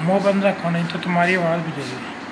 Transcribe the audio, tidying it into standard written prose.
मुँह बंद रखो नहीं तो तुम्हारी आवाज़ भी जाएगी।